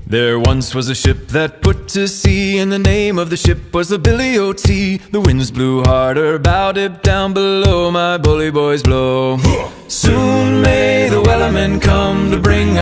There once was a ship that put to sea, and the name of the ship was the Billy O.T. The winds blew harder, bowed it down below, my bully boys blow. Soon may the wellerman come to bring